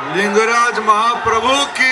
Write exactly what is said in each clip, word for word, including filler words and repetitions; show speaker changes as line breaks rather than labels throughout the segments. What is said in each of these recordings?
लिंगराज महाप्रभु की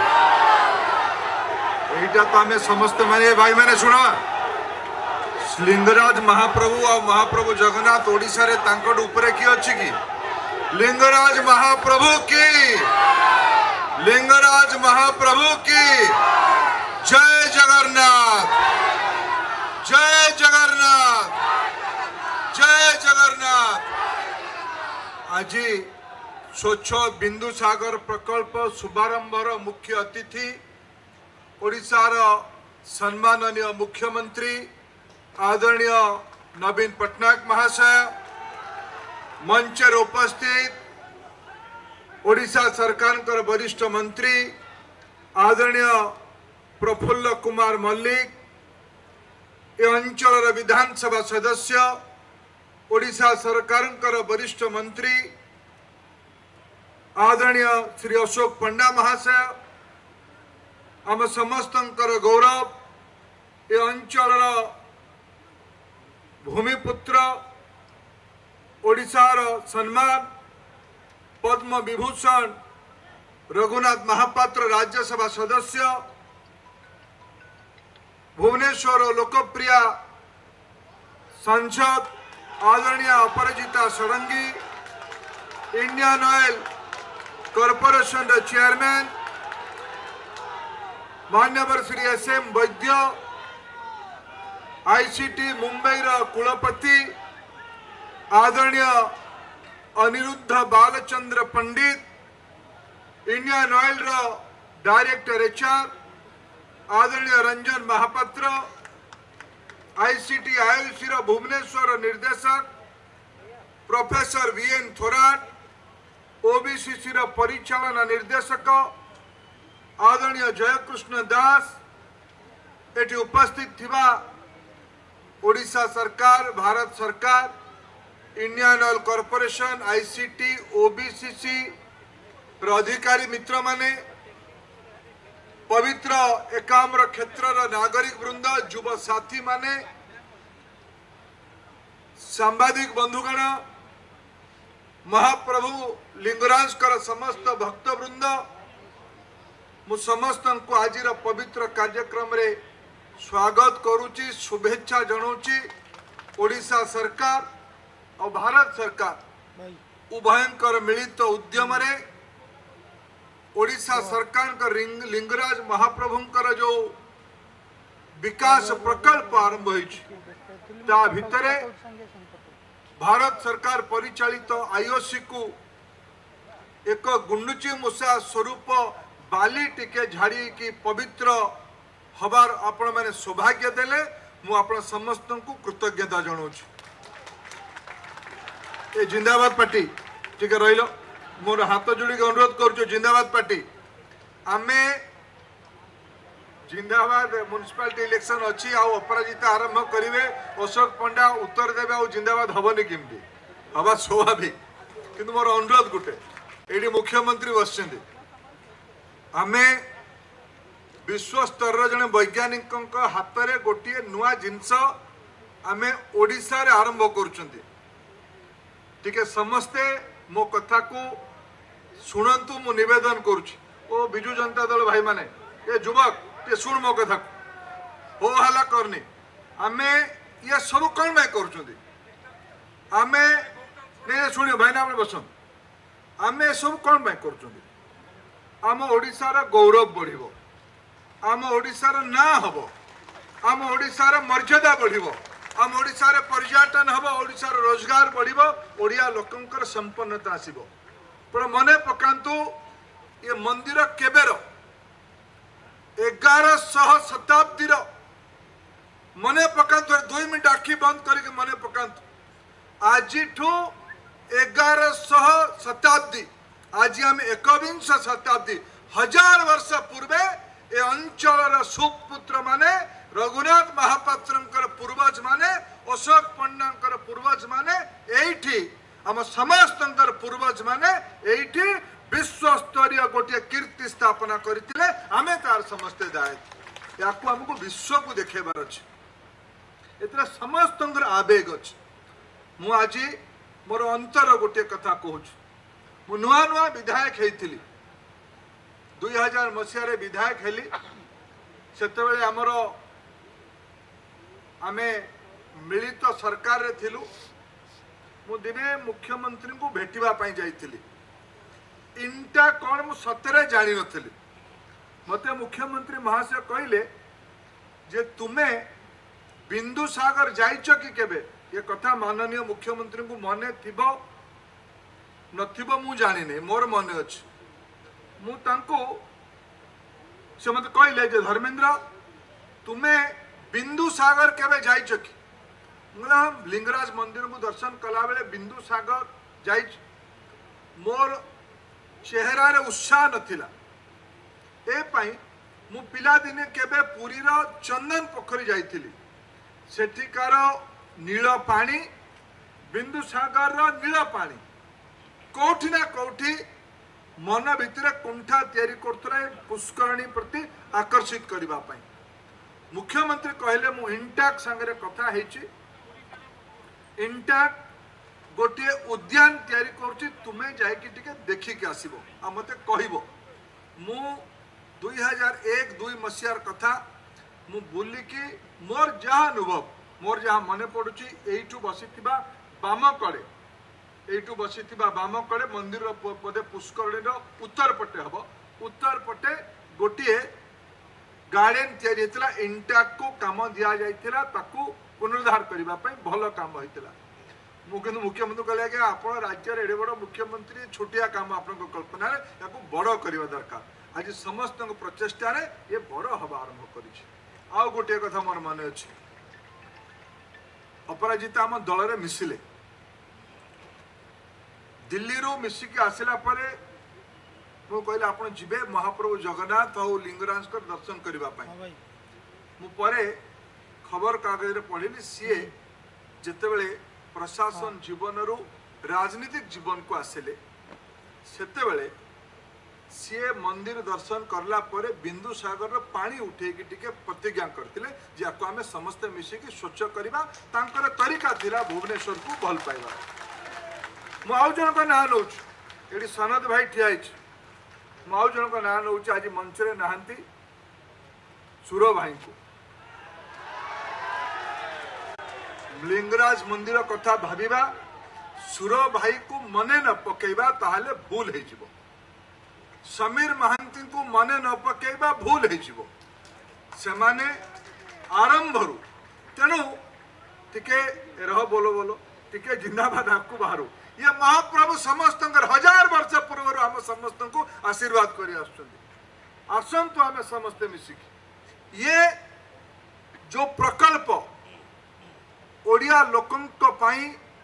एटा तो आम समस्त माने भाई मैंने शुणा लिंगराज महाप्रभु और महाप्रभु जगन्नाथ ओडिशा रे तांकड़ ऊपर किए अच्छी की लिंगराज महाप्रभु की लिंगराज महाप्रभु की जय जगन्नाथ जय जगन्नाथ जय जगन्नाथ। आज स्वच्छ बिंदु सागर प्रकल्प शुभारंभर मुख्य अतिथि ओडिशार सम्माननीय मुख्यमंत्री आदरणीय नवीन पट्टनायक महाशय, मंच उपस्थित ओडिशा सरकार वरिष्ठ मंत्री आदरणीय प्रफुल्ल कुमार मल्लिक, ए अंचल विधानसभा सदस्य ओडिशा सरकार वरिष्ठ मंत्री आदरणीय श्री अशोक पंडा महाशय, आम समस्त गौरव ए अंचल भूमिपुत्र ओडिशार सम्मान पद्म विभूषण रघुनाथ महापात्र राज्यसभा सदस्य, भुवनेश्वर लोकप्रिय सांसद आदरणीय Aparajita Sarangi, Indian oil corporation chairman मान्यवर Shri S M Vaidya, ICT Mumbai कुलपति आदरणीय Aniruddha Balchandra Pandit, Indian oil director HR आदरणीय रंजन महापात्र, आईसीटी आईओसी भुवनेश्वर निर्देशक प्रोफेसर वीएन थोराट, ओबीसीसी परिचालना निर्देशक आदरणीय जयकृष्ण दास, एटी उपस्थित थिबा ओडिशा सरकार, भारत सरकार, Indian oil corporation, ICT, OBCC अधिकारी मित्र माने, पवित्र एकाम्र क्षेत्र नागरिक वृंद, युव साथी माने, सांबादिक बंधुगण, महाप्रभु लिंगराज कर समस्त भक्तवृंद, मु समस्त को आज पवित्र कार्यक्रम रे स्वागत करुची, शुभेच्छा जनाऊँची। ओडिशा सरकार और भारत सरकार उभयंकर मिलित उद्यम रे ओडिशा सरकार का लिंगराज महाप्रभुंकर जो विकास प्रकल्प आरंभ होता भितरे भारत सरकार परिचालित आईओसी को एक गुंडुची मूषा स्वरूप बाली टिके झाड़ी की पवित्र हबार आपण मैंने सौभाग्य देले, मु आपण समस्त को कृतज्ञता जनाऊँ। ए जिंदाबाद पार्टी ठीक है रहिलो, मोर हाथ जोड़ी अनुरोध करुँ जिंदाबाद पार्टी। आमे जिंदाबाद म्युनिसिपालिटी इलेक्शन अच्छी अपराजिता आरंभ करेंगे, अशोक पंडा उत्तर देवे आ जिंदाबाद हेनी केमती हवा स्वाभाविक, किंतु मोर अनुरोध गोटे ये मुख्यमंत्री बस आमे विश्व स्तर जड़े वैज्ञानिक हाथ में गोटे नुआ जिनस आमे ओडिशा रे आरंभ करुछंती। ठीक है समस्ते मो कथा को शुणु, मु निवेदन करुछि ओ बिजु जनता दल भाई माने, ये युवक ये शुण मो कथा हो हला करनी, आमे ये सब कौन मैं करुछंती, आमे नहीं शुणियो भाई ना बसन, आमे सब कौन मैं करुछंती, आम ओडिशार गौरव बढ़िबो, आम ओडिशार ना हबो, आम ओडिशार मर्यादा बढ़िबो, आम ओडिशार पर्यटन हबो, ओडिशार रोजगार बढ़िबो, ओडिया लोकंकर संपन्नता आसीबो। पर मने पकांतु ये मंदिर केबेर एगार शह शताब्दी मने पकांतु, दुई मिनट आखि बंद करके मने पकांतु, आज एगार शह शताब्दी आज आम एकविंश शताब्दी हजार वर्ष पूर्वे ए अंचल सुपुत्र माने रघुनाथ महापात्रंकर पूर्वज माने अशोक पंडांकर पूर्वज माने एठी आम समस्तंकर पूर्वज माने एठी विश्व स्तरीय गोटे कीर्ति स्थापना करथिले, आमे तार समस्त दाय याकू हमको विश्व को देखेबार अछि, एतरा समस्तंकर आवेग अछि। मु आज मोर अंतर गोटे कथा कहूँ, मु नुआ नुआ विधायक हेइथिली दुई हजार मसीह विधायक हेली सेतेबेले आमर आमे मिलित सरकार रे थिलु मु दिने मुख्यमंत्री को भेटिबा पाई जाइथिली इंटा कौन मु सतरे जानी नथिली मते मुख्यमंत्री महाशय कहले जे तुमे बिंदु सागर जाइछ कि केबे ये कथा माननीय मुख्यमंत्री को मने थिबो नथिबो मु जानि नै मोर मने अछि मु तांको से मते कहले जे धर्मेंद्र तुमे बिंदु सागर केबे जाइछ कि हम लिंगराज मंदिर को दर्शन कला बेले बिंदु सागर जाइछ मोर चेहरा रे उत्साह नथिला ए पाई मु पिला दिने केबे पुरी रो चंदन पोखरी जाइथिली सेठिकार नील पानी बिंदु सागर रो नील पानी कोठी ना कोठी मन भितर कुंठा तैयारी करथले पुष्करणी प्रति आकर्षित करबा पाई मुख्यमंत्री कहले मु इंटाक संगे कथा हेची इंटाक गोटे उद्यान तैयारी करुची तुमे जाइकी टिके देखी के आसीबो आ मते कहबो मु दुई हजार एक दुई मसीहार कथा मु बुली की मोर जहाँ अनुभव मोर जहाँ मने पड़ुची एइठु बसिथिबा बाम कड़े एइठु बसिथिबा बाम कड़े मंदिर पदे पुष्करणी रो उत्तर पटे हबो उत्तर पटे गोटे गार्डन तैयारी हेतला इंटाक को काम दिया जाइथिला ताकू पुनरुद्धार करबा पई भलो काम होइतिला मु किंतु मुख्यमंत्री कहले कि आपण राज्य रे एडे बड़ मुख्यमंत्री छोटिया काम आपन कल्पना रे याकू बड़ करबा दरकार आज समस्त प्रचेष्टा रे ये बड़ हवा आरंभ करिछि आ गोटे कथा मोर मन अछि अपराजिता हम दल रे मिसिले दिल्ली रो मिसिक आसिला परे मु कहले आपण जिबे महाप्रभु जगन्नाथ और लिंगराज को दर्शन करबा पई मु परे खबर कागज रे पढ़िली सीए जेतेबेले प्रशासन जीवन रो राजनीतिक जीवन को आसिले सेतेबेले सीए मंदिर दर्शन करला परे बिंदु सागर रो पानी उठे की टिके प्रतिज्ञा करथिले जे आको हमें समस्त मिसी की स्वच्छ करबा तांकर तरीका थिला भुवनेश्वर को भल पाइबा मु आउ जन को ना नउछ एडी सनद भाई ठियाइछ मु आउ जन को ना नउछ आज मंच रे नाहंती सुरो भाई को लिंगराज मंदिर कथा भाविबा सुर भाई को मने न पकेबा ताहले भूल हे जिवो समीर महांती को मने न पकेबा भूल हे जिवो से माने आरंभ रु तेणु टिके रह बोलो बोलो टिके जिंदाबाद आपको बाहर ये महाप्रभु समस्त हजार वर्ष पूर्व हम समस्त को आशीर्वाद कर आसतु आम समस्ते मिसिकी ये जो प्रकल्प ओडिया लोकंक पाई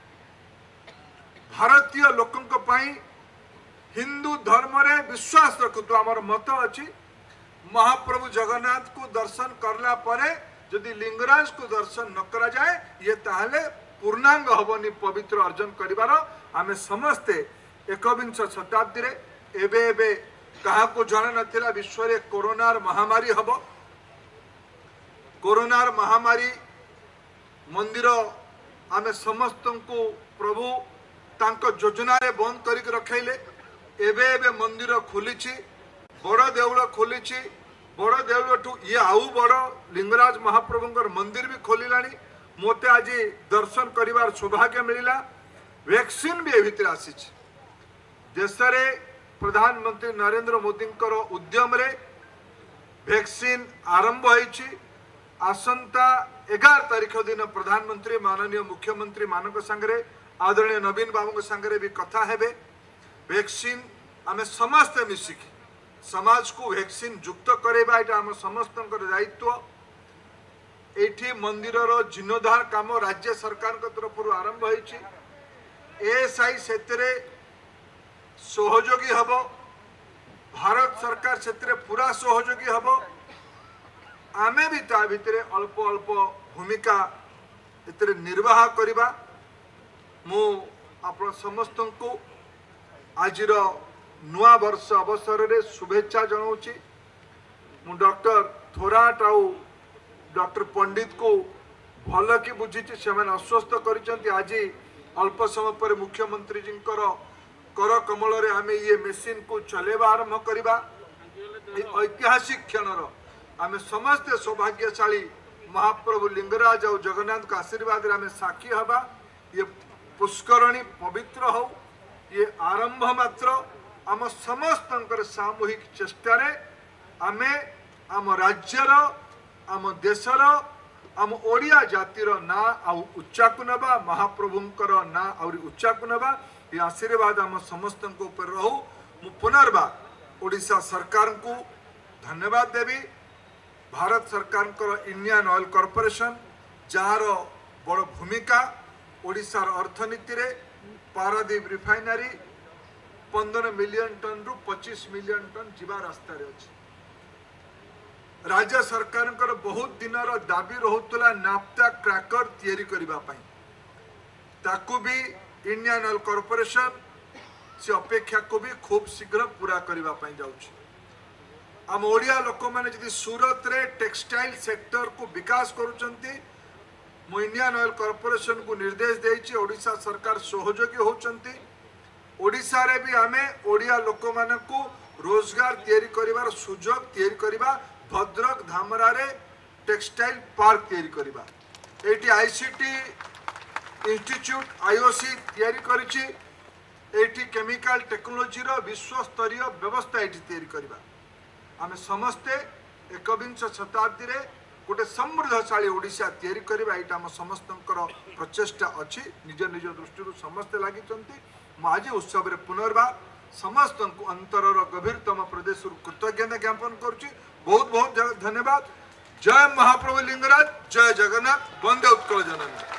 भारतीय लोकंक पाई हिंदू धर्म रे विश्वास रखुतु आमर मत अछि महाप्रभु जगन्नाथ को दर्शन करला परे यदि लिंगराज को दर्शन न करा जाए ये ताहले पूर्णांग हबनी पवित्र अर्जन करिवार आमे समस्ते एकविंश शताब्दी रे एबे एबे कहा को जण नथिला विश्व रे कोरोनार महामारी हबो कोरोनार महामारी मंदिर आमे समस्त को प्रभु तांको योजना रे बंद करिक रखैले एबे एबे मंदिर खोलिछि बड़ देउळ खोलिछि बड़ देउळ ठू ये आउ बड़ लिंगराज महाप्रभुंकर मंदिर भी खोलिलानी मोते आज दर्शन करिवार सौभाग्य मिलिला वैक्सीन भी भीतर आसीछि देश रे प्रधानमंत्री नरेंद्र मोदी उद्यम रे वैक्सीन आरंभ होइछि आसंता एगार तारीख दिन प्रधानमंत्री माननीय मुख्यमंत्री मानक संगे आदरणीय नवीन बाबू संगे भी कथा हेबे वैक्सीन आम समस्त मिसिकी समाज को वैक्सीन युक्त करेबा एटा आम समस्त दायित्व एठी मंदिर रो जीर्णोद्धार काम राज्य सरकार तरफ आरंभ होइछि एएसआई सेतरे सहयोगी हबो भारत सरकार सेतरे पूरा सहयोगी हबो आमे भी ता भितरे अल्प अल्प भूमिका एतरे निर्वाह करिबा मु आपण समस्त को आजिर नुआ वर्ष अवसर रे शुभेच्छा जनाऊची मु डॉक्टर थोराट आउ डॉक्टर पंडित को भल कि बुझी से अस्वस्थ कर आज अल्प समय पर मुख्यमंत्री जी कर कमल रे आमे ये मेसीन को चलेबा आरंभ करिबा। ऐतिहासिक क्षणर आमे समस्त सौभाग्यशाली महाप्रभु लिंगराज और जगन्नाथ का आशीर्वाद आमे साक्षी हवा। ये पुष्करणी पवित्र हो, ये आरंभ मात्र आम समस्त सामूहिक चेष्टार आमे आम राज्यर आम देशर आम ओडिया जातिर ना आउ उच्चा को नबा, महाप्रभुंकर ना आउरी उच्चा को नबा। ये आशीर्वाद आम समस्त ऊपर रहू। मु पुनर्बार ओडिशा सरकार को धन्यवाद देवी। भारत सरकार इंडियन ऑयल कॉर्पोरेशन जार बड़ भूमिका ओडिशार अर्थनीति रे पारादीप रिफाइनरी पंद्रह मिलियन टन रु पच्चीस मिलियन टन जीवा रास्ता रे अछि। राज्य सरकार बहुत दिन दाबी रोला नाफ्ता क्रैकर तैयारी करबा पई, ताकू भी इंडियन ऑयल कॉर्पोरेशन से अपेक्षा को भी खूब शीघ्र पूरा करबा पई जाउछि। आम ओडिया लोक मैंने जदि सूरत रे टेक्सटाइल सेक्टर को विकास करुचंती, मु इंडियन ऑयल कॉर्पोरेशन को निर्देश देइछि ओडिशा सरकार सहयोगी होचंती। ओडिशा रे भी आमे ओडिया लोक माने को रोजगार तैयारी करिवार सुजोग तैयारी करिबा। भद्रक धामरा रे टेक्सटाइल पार्क तैयारी करिबा। एटी आईसीटी इंस्टीट्यूट आईओसी तैयारी करिछि। एटी केमिकल टेक्नोलॉजी रो विश्व स्तरीय व्यवस्था एटी तैयारी करिबा। आमे समस्ते एकविंश शताब्दी रे गोटे समृद्धशाली ओडिशा तैयारी करबा, एटा हम समस्तंकर प्रचेष्टा अछि। निज निज दृष्टि समस्ते लागिचंती। मु आज उत्सव रे पुनर्बार समस्त अंतरर गभीरतम प्रदेश कृतज्ञता ज्ञापन करुछि। बहुत बहुत धन्यवाद। जय महाप्रभु लिंगराज, जय जगन्नाथ, वंदे उत्कल जननी।